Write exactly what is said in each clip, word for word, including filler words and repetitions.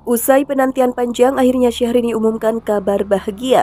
Usai penantian panjang, akhirnya Syahrini umumkan kabar bahagia.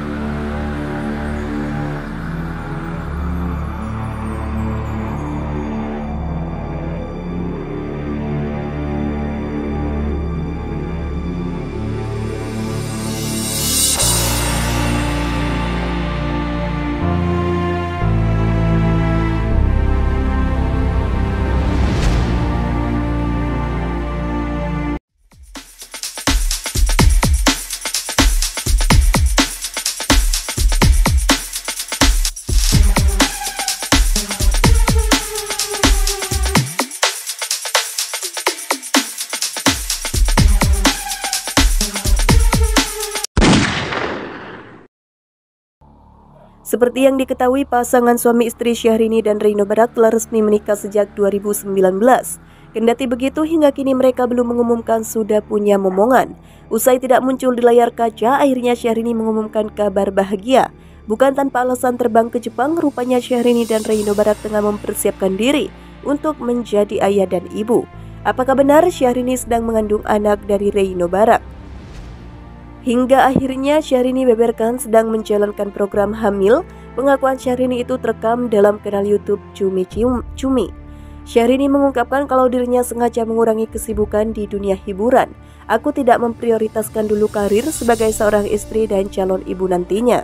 Seperti yang diketahui, pasangan suami istri Syahrini dan Reino Barak telah resmi menikah sejak dua ribu sembilan belas. Kendati begitu, hingga kini mereka belum mengumumkan sudah punya momongan. Usai tidak muncul di layar kaca, akhirnya Syahrini mengumumkan kabar bahagia. Bukan tanpa alasan terbang ke Jepang, rupanya Syahrini dan Reino Barak tengah mempersiapkan diri untuk menjadi ayah dan ibu. Apakah benar Syahrini sedang mengandung anak dari Reino Barak? Hingga akhirnya Syahrini beberkan sedang menjalankan program hamil. Pengakuan Syahrini itu terekam dalam kanal YouTube Cumi Cumi. Syahrini mengungkapkan kalau dirinya sengaja mengurangi kesibukan di dunia hiburan. Aku tidak memprioritaskan dulu karir sebagai seorang istri dan calon ibu nantinya.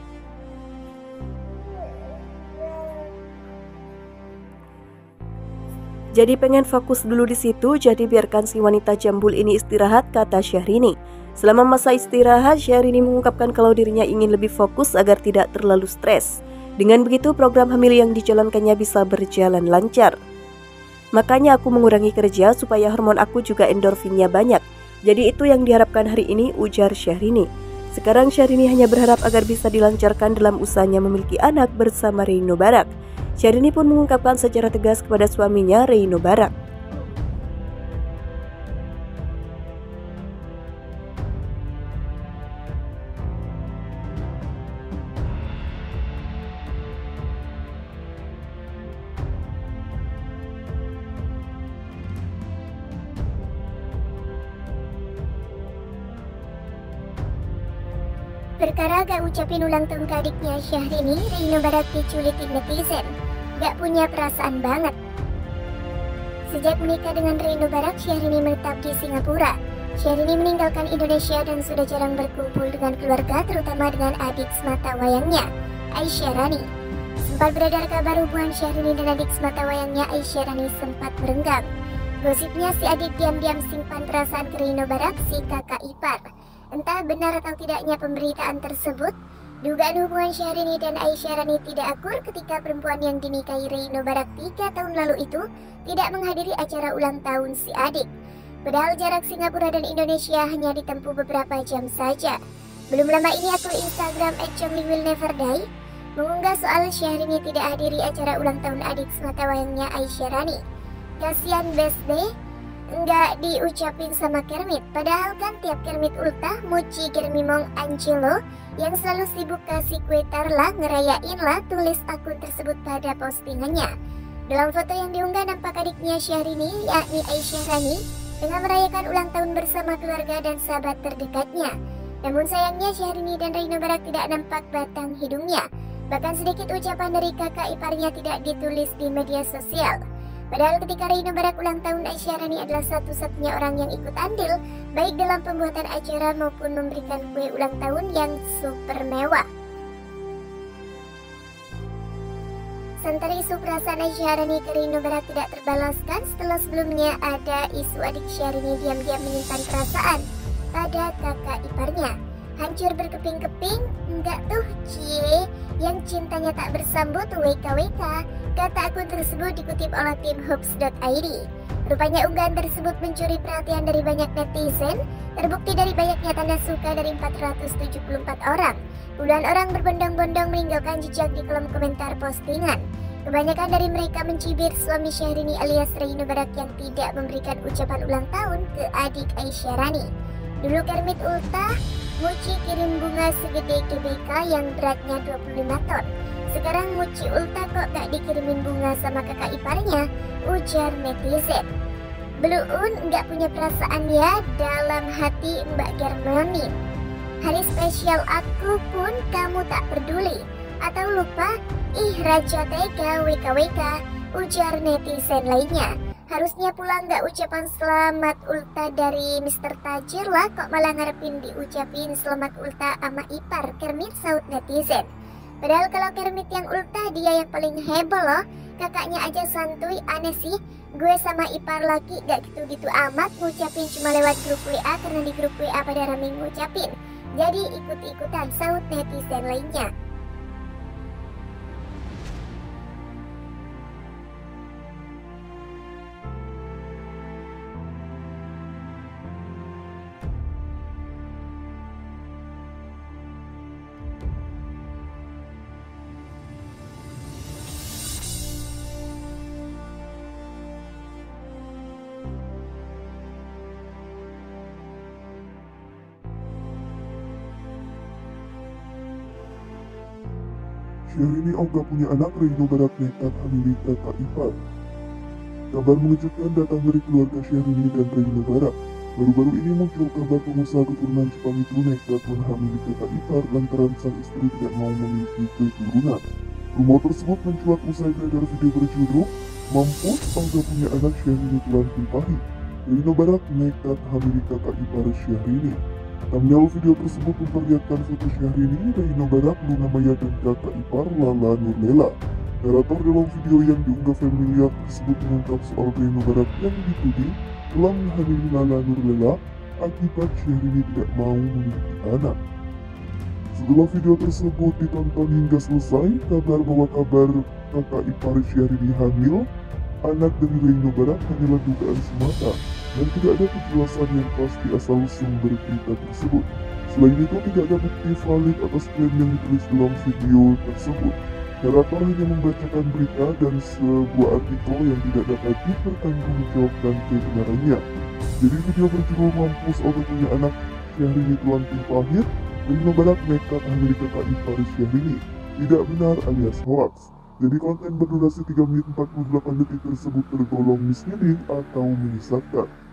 Jadi pengen fokus dulu di situ, jadi biarkan si wanita jambul ini istirahat, kata Syahrini. Selama masa istirahat, Syahrini mengungkapkan kalau dirinya ingin lebih fokus agar tidak terlalu stres. Dengan begitu, program hamil yang dijalankannya bisa berjalan lancar. Makanya aku mengurangi kerja supaya hormon aku juga endorfinnya banyak. Jadi itu yang diharapkan hari ini, ujar Syahrini. Sekarang Syahrini hanya berharap agar bisa dilancarkan dalam usahanya memiliki anak bersama Reino Barak. Syahrini pun mengungkapkan secara tegas kepada suaminya Reino Barak. Perkara gak ucapin ulang tahun ke adiknya Syahrini, Reino Barak diculitin netizen. Gak punya perasaan banget. Sejak menikah dengan Reino Barak, Syahrini menetap di Singapura. Syahrini meninggalkan Indonesia dan sudah jarang berkumpul dengan keluarga, terutama dengan adik semata wayangnya, Aisyah Rani. Sempat beredar kabar hubungan Syahrini dan adik semata wayangnya, Aisyah Rani, sempat merenggang. Gosipnya si adik diam-diam simpan perasaan ke Reino Barak, si kakak ipar. Entah benar atau tidaknya pemberitaan tersebut, dugaan hubungan Syahrini dan Aisyah Rani tidak akur ketika perempuan yang dinikahi Reino Barak tiga tahun lalu itu tidak menghadiri acara ulang tahun si adik. Padahal jarak Singapura dan Indonesia hanya ditempuh beberapa jam saja. Belum lama ini akun Instagram at chongli will never die mengunggah soal Syahrini tidak hadiri acara ulang tahun adik semata wayangnya Aisyah Rani. Kasian Besde, enggak diucapin sama Kermit. Padahal kan tiap Kermit ultah muci Germimong Angelo yang selalu sibuk kasih kue tarlah, ngerayain lah, tulis akun tersebut pada postingannya. Dalam foto yang diunggah nampak adiknya Syahrini, yakni Aisyah Rani, tengah merayakan ulang tahun bersama keluarga dan sahabat terdekatnya. Namun sayangnya Syahrini dan Reino Barak tidak nampak batang hidungnya. Bahkan sedikit ucapan dari kakak iparnya tidak ditulis di media sosial. Padahal ketika Reino Barak ulang tahun, Aisyah Rani adalah satu-satunya orang yang ikut andil, baik dalam pembuatan acara maupun memberikan kue ulang tahun yang super mewah. Sementara isu perasaan Aisyah Rani ke Reino Barak tidak terbalaskan setelah sebelumnya ada isu adik Syahrini diam-diam menyimpan perasaan pada kakak iparnya. Hancur berkeping-keping, enggak tuh cie, yang cintanya tak bersambut W K W K. Kata akun tersebut dikutip oleh tim hoops dot i d. Rupanya unggahan tersebut mencuri perhatian dari banyak netizen, terbukti dari banyaknya tanda suka dari empat ratus tujuh puluh empat orang. Puluhan orang berbondong-bondong meninggalkan jejak di kolom komentar postingan. Kebanyakan dari mereka mencibir suami Syahrini alias Reino Barak yang tidak memberikan ucapan ulang tahun ke adik Aisyah Rani. Dulu Kermit ultah, Muci kirim bunga segede G B K yang beratnya dua puluh lima ton. Sekarang Muci ultah kok gak dikirimin bunga sama kakak iparnya, ujar netizen. Beluun nggak punya perasaan ya dalam hati Mbak Germanin. Hari spesial aku pun kamu tak peduli. Atau lupa? Ih Raja Tega W K W K, ujar netizen lainnya. Harusnya pula nggak ucapan selamat ulta dari mister Tajir lah, kok malah ngarepin diucapin selamat ulta sama ipar Kermit, saut netizen. Padahal kalau Kermit yang ulta dia yang paling heboh loh. Kakaknya aja santuy, aneh sih. Gue sama ipar laki gak gitu-gitu amat, ngucapin cuma lewat grup W A karena di grup W A pada rame ngucapin. Jadi ikut-ikutan, saut netizen lainnya. Syahrini ogah punya anak, Reino Barak nekat hamili kakak ipar. Kabar mengejutkan datang dari keluarga Syahrini dan Reino Barak. Baru-baru ini muncul kabar pengusaha keturunan Jepang itu nekat menghamili kakak ipar lantaran sang istri tidak mau memiliki keturunan. Rumor tersebut mencuat usai beredar video berjudul "Mampus ogah punya anak, Syahrini telan pahit. Reino Barak nekat hamili kakak ipar Syahrini." Thumbnail video tersebut memperlihatkan foto Syahrini, Reino Barak, Luna Maya dan kakak ipar Lala Nurlela. Narator dalam video yang diunggah Family Life tersebut mengungkap soal Reino Barak yang dituding telah menghamili Lala Nurlela akibat Syahrini tidak mau memiliki anak. Setelah video tersebut ditonton hingga selesai, kabar bahwa kabar kakak ipar Syahrini hamil anak dari Reino Barak hanyalah dugaan semata dan tidak ada kejelasan yang pasti asal sumber berita tersebut. Selain itu, tidak ada bukti valid atas klaim yang ditulis dalam video tersebut. Narator hanya membacakan berita dan sebuah artikel yang tidak dapat dipertanggungjawabkan kebenarannya. Jadi video berjudul "Mampus ogah punya anak, Syahrini telan pahit, Reino Barak nekat hamili kakak ipar Syahrini" tidak benar alias hoax. Jadi konten berdurasi tiga menit empat puluh delapan detik tersebut tergolong misleading atau menyesatkan.